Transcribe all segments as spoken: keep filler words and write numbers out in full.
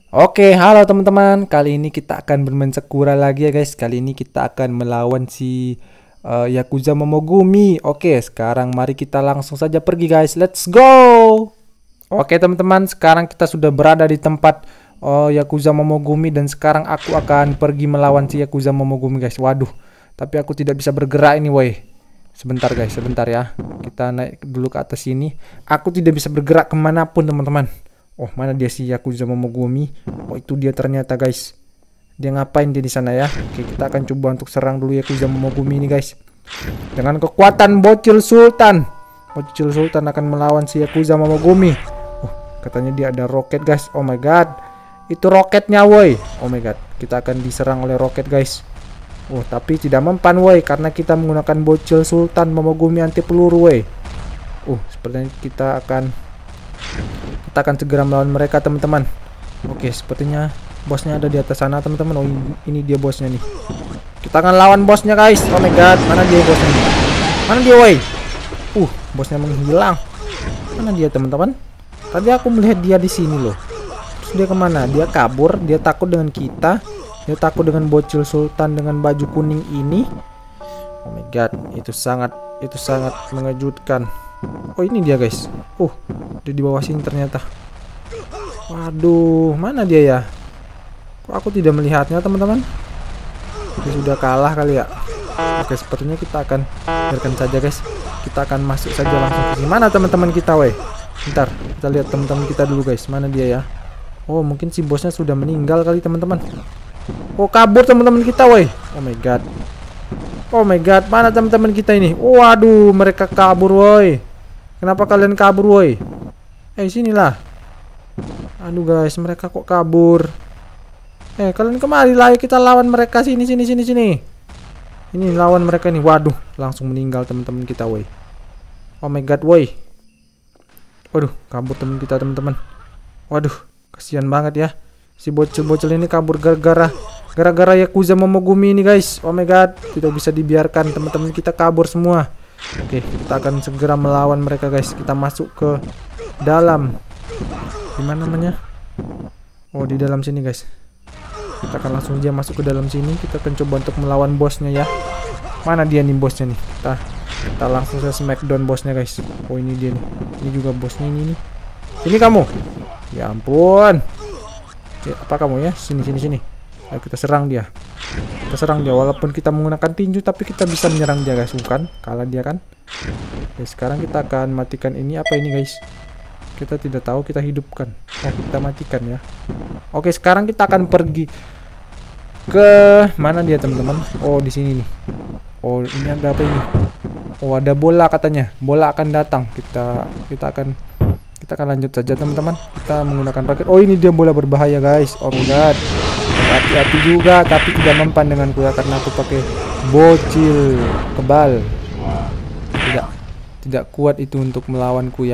Oke, halo teman-teman. Kali ini kita akan bermain Sakura lagi ya guys. Kali ini kita akan melawan si uh, Yakuza Momogumi. Oke, sekarang mari kita langsung saja pergi guys. Let's go. Oke teman-teman, sekarang kita sudah berada di tempat uh, Yakuza Momogumi. Dan sekarang aku akan pergi melawan si Yakuza Momogumi guys. Waduh, tapi aku tidak bisa bergerak ini woi. Sebentar guys, sebentar ya. Kita naik dulu ke atas sini. Aku tidak bisa bergerak kemanapun teman-teman. Oh, mana dia si Yakuza Momogumi? Oh, itu dia ternyata guys. Dia ngapain dia di sana ya? Oke, kita akan coba untuk serang dulu Yakuza Momogumi ini guys. Dengan kekuatan Bocil Sultan. Bocil Sultan akan melawan si Yakuza Momogumi. Oh, katanya dia ada roket guys. Oh my god. Itu roketnya woi. Oh my god. Kita akan diserang oleh roket guys. Oh, tapi tidak mempan woi karena kita menggunakan Bocil Sultan Momogumi anti peluru woi. Oh, sepertinya kita akan Kita akan segera melawan mereka teman-teman. Oke, sepertinya bosnya ada di atas sana teman-teman. Oh, ini dia bosnya nih. Kita akan lawan bosnya guys. Oh my god, mana dia bosnya nih? Mana dia woi? Uh, bosnya menghilang. Mana dia teman-teman? Tadi aku melihat dia di sini loh. Terus dia kemana? Dia kabur. Dia takut dengan kita. Dia takut dengan Bocil Sultan dengan baju kuning ini. Oh my god, itu sangat itu sangat mengejutkan. Oh, ini dia guys. Uh, dia di bawah sini ternyata. Waduh, mana dia ya? Kok aku tidak melihatnya teman-teman? Dia sudah kalah kali ya. Oke, sepertinya kita akan biarkan saja guys. Kita akan masuk saja langsung ke sini. Mana teman-teman kita weh? Bentar, kita lihat teman-teman kita dulu guys. Mana dia ya? Oh, mungkin si bosnya sudah meninggal kali teman-teman. Oh, kabur teman-teman kita weh. Oh my god. Oh my god, mana teman-teman kita ini? Waduh, mereka kabur woi. Kenapa kalian kabur woi? Eh, sinilah. Aduh guys, mereka kok kabur. Eh, kalian kemari lah, kita lawan mereka sini sini sini sini. Ini lawan mereka nih. Waduh, langsung meninggal teman-teman kita woi. Oh my god woi. Waduh, kabur teman kita teman-teman. Waduh, kasihan banget ya. Si bocil-bocil ini kabur gara-gara gara-gara Yakuza Momogumi ini guys. Oh my god, tidak bisa dibiarkan teman-teman kita kabur semua. Oke, kita akan segera melawan mereka guys. Kita masuk ke dalam. Gimana namanya? Oh, di dalam sini guys. Kita akan langsung aja masuk ke dalam sini. Kita akan coba untuk melawan bosnya ya. Mana dia nih bosnya nih? Kita, kita langsung saja smackdown bosnya guys. Oh, ini dia nih. Ini juga bosnya ini nih. Sini kamu. Ya ampun. Oke, apa kamu ya? Sini sini sini. Ayo kita serang dia. Kita serang dia walaupun kita menggunakan tinju, tapi kita bisa menyerang dia guys. Bukan kalah dia kan. Oke, sekarang kita akan matikan ini. Apa ini guys? Kita tidak tahu, kita hidupkan. Oh, kita matikan ya. Oke, sekarang kita akan pergi ke mana dia teman-teman? Oh, di sini nih. Oh, ini ada apa ini? Oh, ada bola katanya. Bola akan datang. Kita kita akan kita akan lanjut saja teman-teman. Kita menggunakan roket. Oh, ini dia bola berbahaya guys. Oh my god. Hati-hati juga, tapi tidak mempan denganku ya karena aku pakai bocil kebal. Tidak, tidak kuat itu untuk melawanku ya.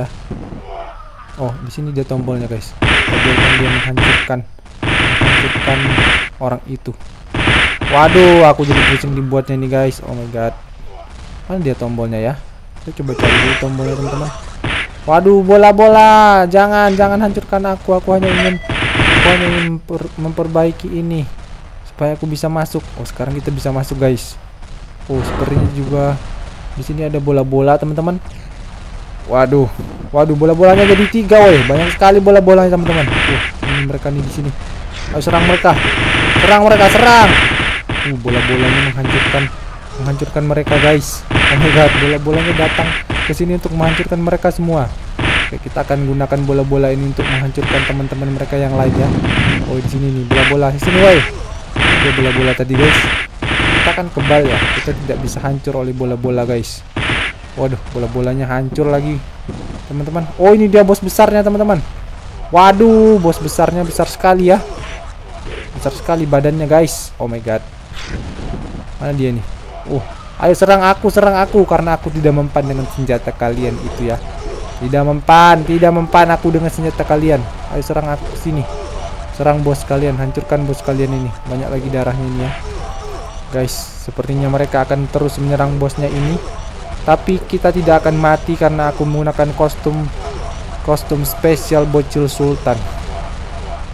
Oh, di sini dia tombolnya guys. Biarkan dia menghancurkan, menghancurkan orang itu. Waduh, aku jadi pusing dibuatnya nih guys. Oh my god. Mana dia tombolnya ya? Kita coba cari dulu tombolnya teman-teman. Waduh, bola-bola, jangan, jangan hancurkan aku. Aku hanya ingin Aku hanya ingin memper, memperbaiki ini supaya aku bisa masuk. Oh, sekarang kita bisa masuk guys. Oh, sepertinya juga di sini ada bola-bola teman-teman. Waduh, waduh, bola-bolanya jadi tiga, woi. Banyak sekali bola-bolanya teman-teman. Uh, ini mereka nih di sini. Ayo serang mereka, serang mereka, serang. Uh, bola-bolanya menghancurkan, menghancurkan mereka guys. Oh my god, bola-bolanya datang ke sini untuk menghancurkan mereka semua. Oke, kita akan gunakan bola-bola ini untuk menghancurkan teman-teman mereka yang lain ya. Oh, di sini nih bola-bola. Di sini woi. Ada bola-bola tadi guys. Kita kan kebal ya. Kita tidak bisa hancur oleh bola-bola guys. Waduh, bola-bolanya hancur lagi. Teman-teman. Oh, ini dia bos besarnya teman-teman. Waduh, bos besarnya besar sekali ya. Besar sekali badannya guys. Oh my god. Mana dia nih? Uh, ayo serang aku, serang aku karena aku tidak mempan dengan senjata kalian itu ya. Tidak mempan, tidak mempan aku dengan senjata kalian. Ayo serang aku ke sini. Serang bos kalian, hancurkan bos kalian ini. Banyak lagi darahnya ini ya. Guys, sepertinya mereka akan terus menyerang bosnya ini. Tapi kita tidak akan mati karena aku menggunakan kostum kostum spesial Bocil Sultan.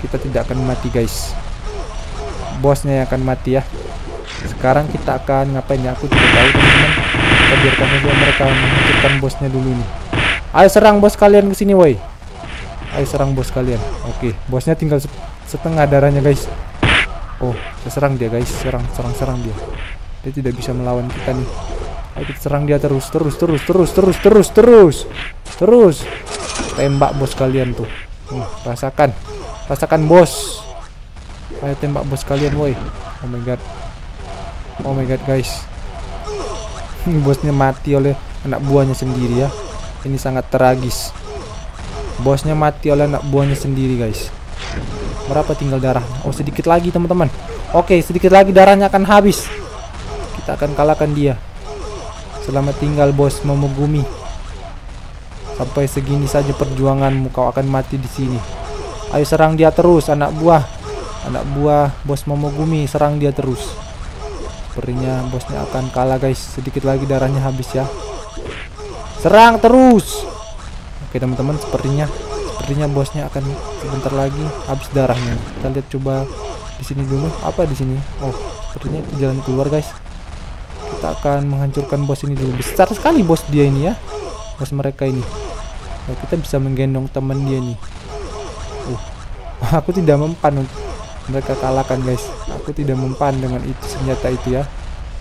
kita tidak akan mati guys. Bosnya yang akan mati ya. Sekarang kita akan ngapain ya? Aku tidak tahu teman-teman. Kita biarkan saja mereka menghancurkan bosnya dulu nih. Ayo serang bos kalian ke sini woi. Ayo serang bos kalian. Oke, bosnya tinggal setengah darahnya guys. Oh, kita serang dia guys. Serang, serang, serang dia. Dia tidak bisa melawan kita nih. Ayo kita serang dia terus, terus, terus, terus, terus, terus, terus, terus. Tembak bos kalian tuh. Uh, rasakan, rasakan bos. Ayo tembak bos kalian woi. Oh my god. Oh my god guys. Bosnya mati oleh anak buahnya sendiri ya. Ini sangat tragis. Bosnya mati oleh anak buahnya sendiri guys. Berapa tinggal darah? Oh sedikit lagi teman-teman. Oke sedikit lagi darahnya akan habis. Kita akan kalahkan dia. Selamat tinggal bos Momogumi. Sampai segini saja perjuanganmu, kau akan mati di sini. Ayo serang dia terus anak buah. Anak buah bos Momogumi, serang dia terus. Sepertinya bosnya akan kalah guys. Sedikit lagi darahnya habis ya. Serang terus. Oke teman-teman, sepertinya sepertinya bosnya akan sebentar lagi habis darahnya. Kita lihat coba di sini dulu. Apa di sini? Oh, sepertinya itu jalan keluar guys. Kita akan menghancurkan bos ini dulu. Besar sekali bos dia ini ya. Bos mereka ini. Nah, kita bisa menggendong teman dia nih. Uh, aku tidak mempan untuk mereka kalahkan guys. Aku tidak mempan dengan itu senjata itu ya.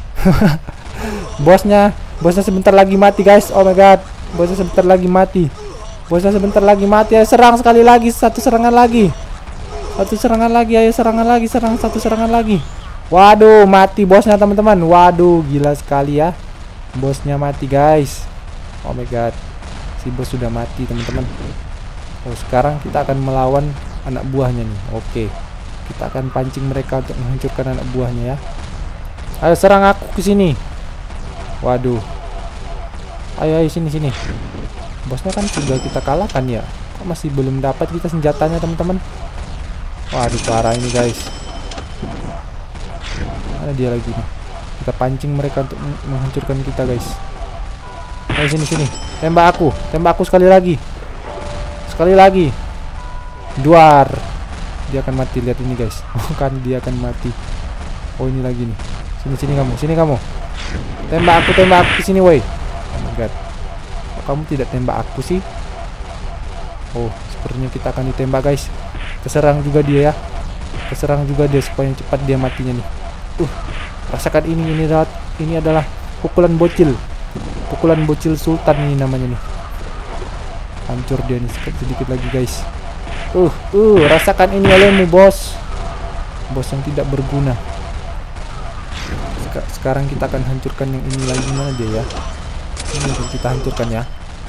Bosnya, bosnya sebentar lagi mati guys. Oh my god, bosnya sebentar lagi mati. Bosnya sebentar lagi mati. Ayo serang sekali lagi, satu serangan lagi. Satu serangan lagi, ayo serangan lagi, serang satu serangan lagi. Waduh, mati bosnya teman-teman. Waduh, gila sekali ya. Bosnya mati guys. Oh my god. Si bos sudah mati teman-teman. Oh, sekarang kita akan melawan anak buahnya nih. Oke. Kita akan pancing mereka untuk menghancurkan anak buahnya ya. Ayo serang aku ke sini. Waduh. Ayo ayo sini sini. Bosnya kan sudah kita kalahkan ya. Kok masih belum dapat kita senjatanya teman-teman? Waduh, parah ini guys. Mana dia lagi nih? Kita pancing mereka untuk menghancurkan kita guys. Ayo sini sini. Tembak aku, tembak aku sekali lagi. Sekali lagi. Duar. Dia akan mati, lihat ini guys. Oh kan dia akan mati. Oh ini lagi nih. Sini sini kamu, sini kamu. Tembak aku, tembak aku sini woi. Oh my god. Kok kamu tidak tembak aku sih? Oh, sepertinya kita akan ditembak guys. Keserang juga dia ya. Keserang juga dia supaya cepat dia matinya nih. Uh, rasakan ini, ini adalah ini adalah pukulan bocil. Pukulan bocil sultan ini namanya nih. Hancur dia nih sedikit lagi guys. Uh, uh, rasakan ini olehmu bos. Bos yang tidak berguna. Sek sekarang kita akan hancurkan yang ini lagi. Mana dia ya? Ini yang kita hancurkan ya.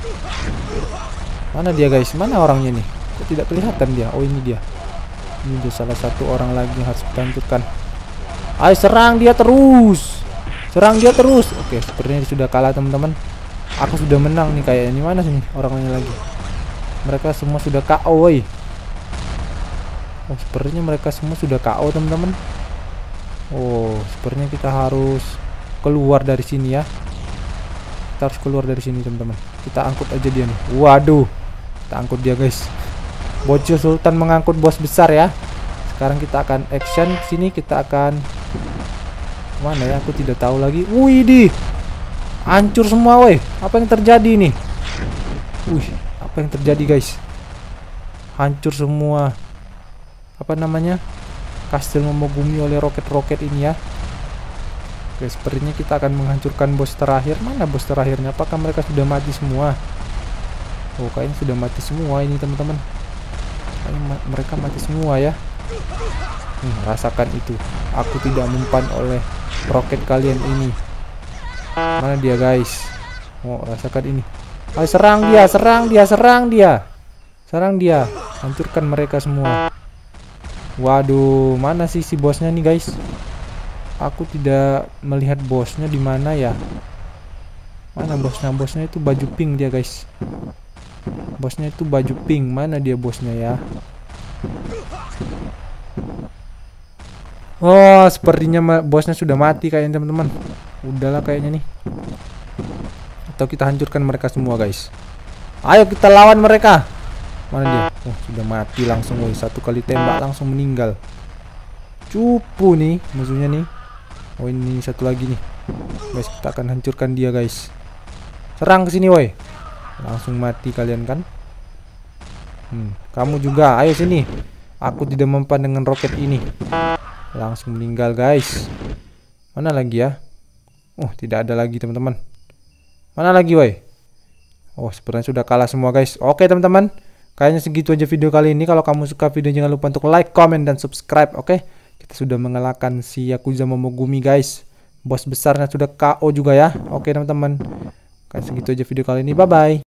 Mana dia guys? Mana orangnya nih? Kok tidak kelihatan dia? Oh ini dia. Ini dia salah satu orang lagi yang harus kita hancurkan. Ayo serang dia terus. Serang dia terus. Oke, sepertinya sudah kalah teman-teman. Aku sudah menang nih kayaknya. Mana sih orangnya lagi? Mereka semua sudah K O woy. Oh, sepertinya mereka semua sudah K O teman-teman. Oh, sepertinya kita harus keluar dari sini ya. Kita harus keluar dari sini teman-teman. Kita angkut aja dia nih. Waduh, kita angkut dia guys. Bocil sultan mengangkut bos besar ya. Sekarang kita akan action sini. Kita akan mana ya? Aku tidak tahu lagi. Wih di, hancur semua woi. Apa yang terjadi nih? Wih, apa yang terjadi guys? Hancur semua. Apa namanya? Kastil Momogumi oleh roket-roket ini ya. Oke, sepertinya kita akan menghancurkan bos terakhir. Mana bos terakhirnya? Apakah mereka sudah mati semua? Oh, kayaknya sudah mati semua ini teman-teman. Kayaknya ma mereka mati semua ya. Hmm, rasakan itu. Aku tidak mempan oleh roket kalian ini. Mana dia guys? Oh, rasakan ini. Ayo serang dia, serang dia, serang dia. Serang dia. Hancurkan mereka semua. Waduh, mana sih si bosnya nih guys? Aku tidak melihat bosnya di mana ya. Mana bosnya? Bosnya itu baju pink dia guys. Bosnya itu baju pink. Mana dia bosnya ya? Oh, sepertinya bosnya sudah mati kayaknya teman-teman. Udahlah kayaknya nih. Atau kita hancurkan mereka semua guys. Ayo kita lawan mereka. Mana dia? Oh, sudah mati langsung, woi. Satu kali tembak langsung meninggal. Cupu nih musuhnya nih. Oh, ini satu lagi nih. Guys, kita akan hancurkan dia, guys. Serang ke sini, woi. Langsung mati kalian kan? Hmm, kamu juga, ayo sini. Aku tidak mempan dengan roket ini. Langsung meninggal, guys. Mana lagi ya? Oh, tidak ada lagi, teman-teman. Mana lagi, woi? Oh, sepertinya sudah kalah semua, guys. Oke, teman-teman. Kayaknya segitu aja video kali ini. Kalau kamu suka video, jangan lupa untuk like, comment, dan subscribe. Oke, kita sudah mengalahkan si Yakuza Momogumi, guys. Bos besarnya sudah K O juga ya. Oke, teman-teman. Kayak segitu aja video kali ini. Bye-bye.